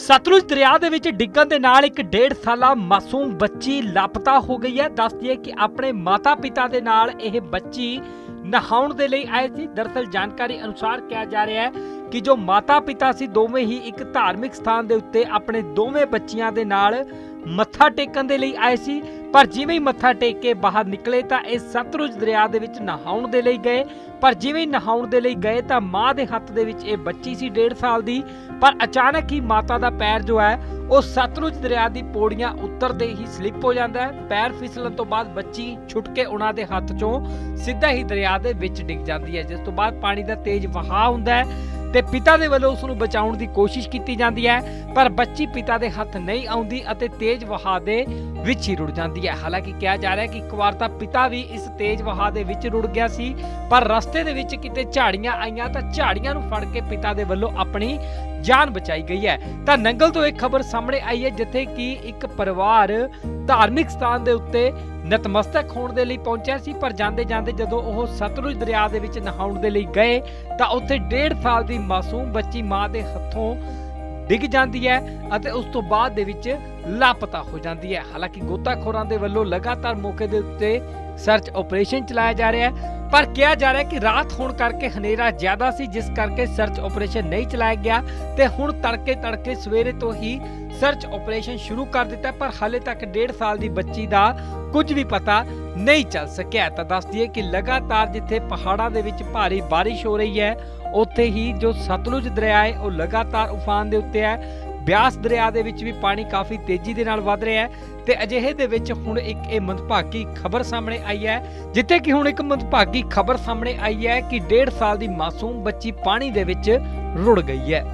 सतलुज दरिया दे विच डिग्गण दे नाल एक 1.5 साला मासूम बच्ची लापता हो गई है। दस दिए कि अपने माता पिता दे नाल यह बच्ची नहाउण दे लई आए सी। दरअसल जानकारी अनुसार कहा जा रहा है कि जो माता पिता सी दोवें ही एक धार्मिक स्थान दे उत्ते अपने दोवें बच्चियां दे नाल मत्था टेकण दे लई आए सी। पर जिवें ही मत्था टेक के बाहर निकले तो इस सतलुज दरिया दे विच नहाउण दे लई गए। पर जिवें ही नहाउण दे लई गए तो मां दे हत्थ दे विच ये बच्ची सी 1.5 साल दी। पर अचानक ही माता दा पैर जो है वो सतलुज दरिया दी पौड़ियां उतरते ही स्लिप हो जाता है। पैर फिसलन तो बाद बच्ची छुट के उन्हां दे हत्थ चों सीधा ही दरिया दे विच डिग जाती है, जिस तो बाद पानी दा तेज वहाव हुंदा है ते पिता दे वल्लों उसनूं बचाउण दी कोशिश कीती जांदी है। पर बच्ची पिता दे हत्थ नहीं आउंदी अते तेज वहाव दे विच ही रुड़ जाती है। हालांकि कहा जा रहा है कि एक बार तां पिता भी इस तेज वहाव दे विच रुड़ गया सी, पर रस्ते दे विच किते झाड़ियां आईयां तां झाड़ियां नूं फड़ के पिता दे वल्लों अपनी जान बचाई गई है। तां नंगल तो एक खबर सामने आई है जिथे कि एक परिवार धार्मिक स्थान दे उत्ते नतमस्तक होने दे लई पहुंचा सी। पर जांदे जांदे जदों ओह सतलुज दरिया दे विच नहाउण दे लई गए तां उत्थे 1.5 साल दी मासूम बच्ची मां दे हत्थों डिग जाती है अते उस तो बाद दे विच लापता हो जाती है। हालांकि गोताखोरां दे वल्लों लगातार मौके दे उत्ते सर्च ऑपरेशन चलाया जा रहा है, पर कहा जा रहा है कि रात होने करके हनेरा ज्यादा सी, जिस करके सर्च ऑपरेशन नहीं चलाया गया ते हुण तड़के तड़के सवेरे तो ही सर्च ऑपरेशन शुरू कर दिता। पर हाले तक 1.5 साल की बच्ची का कुछ भी पता नहीं चल सकिया। तो दस दिए कि लगातार जिथे पहाड़ों के विच भारी बारिश हो रही है उत्थे ही जो सतलुज दरिया है वो लगातार उफान के उत्ते है। ब्यास दरिया दे विच भी पानी काफ़ी तेजी दे नाल वध रहा है ते अजिहे दे विच हुण एक मंदभागी खबर सामने आई है, जिथे कि हुण एक मंदभागी खबर सामने आई है कि 1.5 साल की मासूम बच्ची पानी दे विच रुड़ गई है।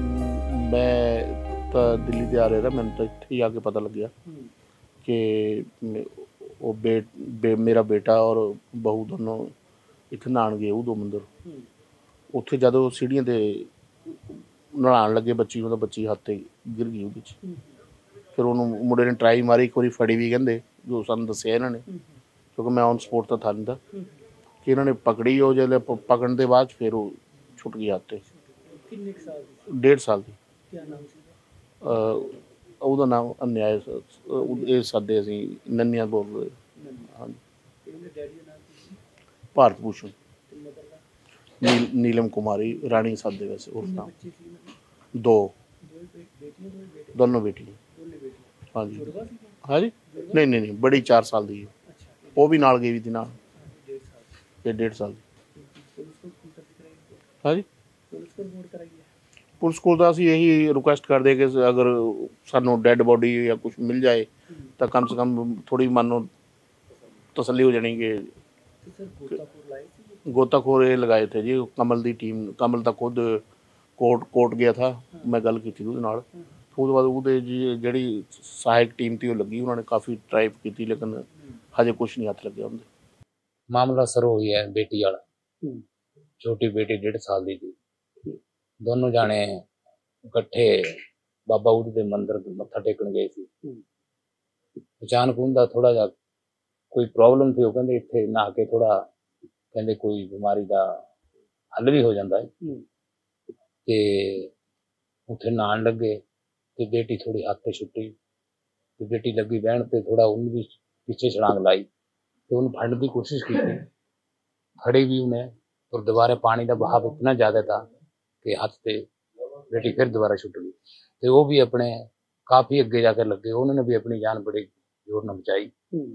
मैं तो दिल्ली ते आ रहा था, मैंने तो इत्थे ही आके पता लग गया कि वो मेरा बेटा और बहू दोनों इत्थे नहाण गए उदो मंदिर। उत्थे जदों सीढ़ियां ते नहाण लगे बच्ची मतलब बच्ची हत्थ ते गिर गई उहदे च। फिर उन्होंने मुंडे ने ट्राई मारी, एक बारी फड़ी भी कहंदे जो सानूं दस्सिया इन्हां ने, क्योंकि मैं ऑन स्पॉट तो था नहीं था कि इन्होंने पकड़ी। हो जल्द पकड़न के बाद फिर वो छुट गई हत्थ ते। 1.5 साल की। ਉਹਦਾ ਨਾਮ ਅਨਿਆਏ ਇਹ ਸਾਦੇ ਅਸੀਂ ਨੰਨਿਆ ਬੋਲਦੇ। ਹਾਂਜੀ, ਭਾਰਤ ਭੂਸ਼ਣ नीलम कुमारी रानी सादे वैसे उस नाम। दो दोनों बेटी। हाँ जी हाँ जी नहीं नहीं नहीं बड़ी 4 साल की है, वो भी नाल गई थी ना, ये 1.5 साल की। हाँ जी पुलिस को तो असीं यही रिक्वेस्ट करते कि अगर सानू डैड बॉडी या कुछ मिल जाए तो कम से कम थोड़ी मानो तसल्ली हो जानी कि गोताखोर ये लगाए थे जी। कमल की टीम, कमल तो खुद कोर्ट गया था, मैं गल की थी उसदे नाल। उसके बाद वो जी जी सहायक टीम थी वो लगी, उन्होंने काफ़ी ट्राई की लेकिन हजे कुछ नहीं हाथ लगे उनके। मामला सर हो गया है बेटी वाला, छोटी बेटी 1.5 साल की थी। दोनों जाने इकट्ठे बाबा उद के मंदिर मत्था टेकन गए थे। अचानक उनका थोड़ा जा कोई प्रॉब्लम थी, वो कहते इत्थे नहा के थोड़ा कहते कोई बीमारी का हल भी हो जाता है। ते उत्थे नहान लगे तो बेटी थोड़ी हाथ से छुट्टी, तो बेटी लगी बहन ते थोड़ा उन्हें भी पीछे छलांग लाई तो उन्हें फड़ने की कोशिश की, फड़ी भी उन्हें। और दोबारा पानी का बहाव इतना ज़्यादा था कि हाथ से बेटी फिर दोबारा छुट गई। तो वो भी अपने काफ़ी अगे जाकर लगे, उन्होंने भी अपनी जान बड़ी जोर न बचाई।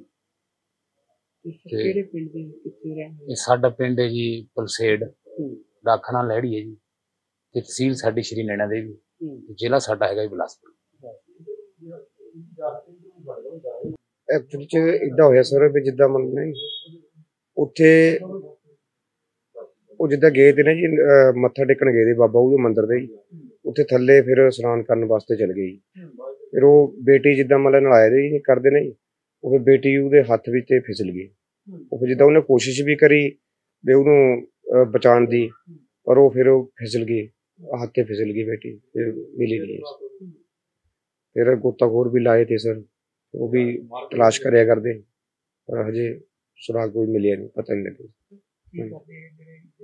साडा पिंड है जी पलसेड़, डाखना लहड़ी है जी, तहसील साडी श्री नैना देवी, जिला साडा है बिलासपुर। एक्चुअली च इदा होया सर भी जिद्दां मतलब नहीं उत्थे ਉਹ ਜਿੱਦਾਂ ਗਏ ਤੇ ਨਾ ਜੀ ਮੱਥਾ ਟੇਕਣ ਗਏ ਤੇ ਬਾਬਾ ਉਹਦੇ ਮੰਦਿਰ ਦੇ ਉੱਥੇ ਥੱਲੇ ਫਿਰ ਇਸ਼ਨਾਨ ਕਰਨ ਵਾਸਤੇ ਚਲ ਗਏ। ਫਿਰ ਉਹ ਬੇਟੀ ਜਿੱਦਾਂ ਮਤਲਬ ਨਲਾਏ ਦੇ ਕਰਦੇ ਨੇ ਉਹ ਫਿਰ ਬੇਟੀ ਉਹਦੇ ਹੱਥ ਵਿੱਚ ਤੇ ਫਿਸਲ ਗਈ। ਉਹ ਫਿਰ ਜਿੱਦਾਂ ਉਹਨੇ ਕੋਸ਼ਿਸ਼ ਵੀ ਕਰੀ ਵੀ ਉਹਨੂੰ ਬਚਾਉਣ ਦੀ, ਪਰ ਉਹ ਫਿਰ ਉਹ ਫਿਸਲ ਗਈ, ਹੱਥ ਤੇ ਫਿਸਲ ਗਈ ਬੇਟੀ, ਫਿਰ ਮਿਲੀ ਨਹੀਂ। ਫਿਰ ਗੋਤਾਖੋਰ ਵੀ ਲਾਏ ਤੇ ਸਰ ਉਹ ਵੀ ਤਲਾਸ਼ ਕਰਿਆ ਕਰਦੇ, ਪਰ ਹਜੇ ਸੁਰਾਗ ਕੋਈ ਮਿਲਿਆ ਨਹੀਂ, ਪਤਾ ਨਹੀਂ ਲੱਗਿਆ।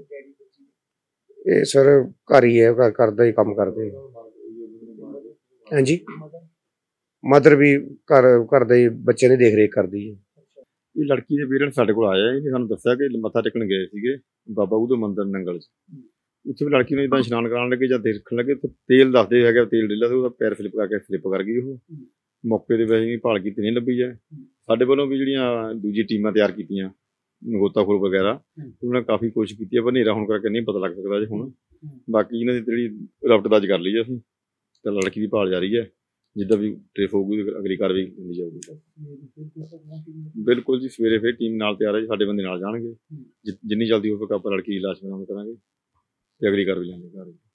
ਇਹ ਸਰ ਘਰ ਹੀ ਹੈ, ਘਰ ਦਾ ਹੀ ਕੰਮ ਕਰਦੇ। हाँ जी मदर भी घर ਦੇ ਬੱਚੇ ਦੀ ਦੇਖ ਰੇਖ ਕਰਦੀ ਹੈ। ਇਹ ਲੜਕੀ ਦੇ ਪੇਰੈਂਟਸ ਸਾਡੇ ਕੋਲ ਆਏ ਆ, ਇਹਨੇ ਸਾਨੂੰ ਦੱਸਿਆ ਕਿ ਮੱਥਾ ਟੇਕਣ ਗਏ ਸੀਗੇ ਬਾਬਾ ਬੁੱਧ ਮੰਦਿਰ ਨੰਗਲ 'ਚ। ਉੱਥੇ ਵੀ ਲੜਕੀ ਨੂੰ ਜਿੱਦਾਂ ਇਸ਼ਨਾਨ ਕਰਾਉਣ ਲੱਗੇ ਜਾਂ ਦੇਖਣ ਲੱਗੇ ਤੇ ਤੇਲ ਦੱਸਦੇ ਹੈਗੇ ਤੇਲ ਡਿੱਲਾ ਤੇ ਉਹਦਾ ਪੈਰ ਸਲਿੱਪ ਕਰ ਗਈ। ਉਹ ਮੌਕੇ ਤੇ ਵੈਸੇ ਭਾਲ ਕੀਤੀ ਨਹੀਂ ਲੱਭੀ ਹੈ। ਸਾਡੇ ਵੱਲੋਂ ਵੀ ਜਿਹੜੀਆਂ ਦੂਜੀ ਟੀਮਾਂ ਤਿਆਰ ਕੀਤੀਆਂ ਗੋਤਾਖੋਰ ਵਗੈਰਾ ਉਹਨਾਂ ਨੇ ਕਾਫੀ ਕੋਸ਼ਿਸ਼ ਕੀਤੀ ਹੈ, ਪਰ ਹਨੇਰਾ ਹੋਣ ਕਰਕੇ ਨਹੀਂ ਪਤਾ ਲੱਗ ਸਕਦਾ ਜੀ ਹੁਣ। ਬਾਕੀ ਇਹਨਾਂ ਦੀ ਜਿਹੜੀ ਰਫਤਦਾਜ ਕਰ ਲਈ ਅਸੀਂ ਤੇ ਲੜਕੀ ਦੀ ਭਾਲ ਜਾਰੀ ਹੈ, ਜਿੱਦਾਂ ਵੀ ਟ੍ਰੇਸ ਹੋਊਗੀ ਅਗਲੀ ਕਾਰਵਾਈ ਕੀਤੀ ਜਾਊਗੀ। ਬਿਲਕੁਲ ਜੀ, ਸਵੇਰੇ ਫਿਰ ਟੀਮ ਨਾਲ ਤਿਆਰ ਹੈ ਜੀ, ਸਾਡੇ ਬੰਦੇ ਨਾਲ ਜਾਣਗੇ। ਜਿੰਨੀ ਜਲਦੀ ਹੋ ਸਕੇ ਆਪਾਂ ਲੜਕੀ ਦੀ ਲਾਸ਼ ਬਰਾਮਦ ਕਰਾਂਗੇ ਤੇ ਅਗਲੀ ਕਾਰਵਾਈ ਲਾਂਗੇ।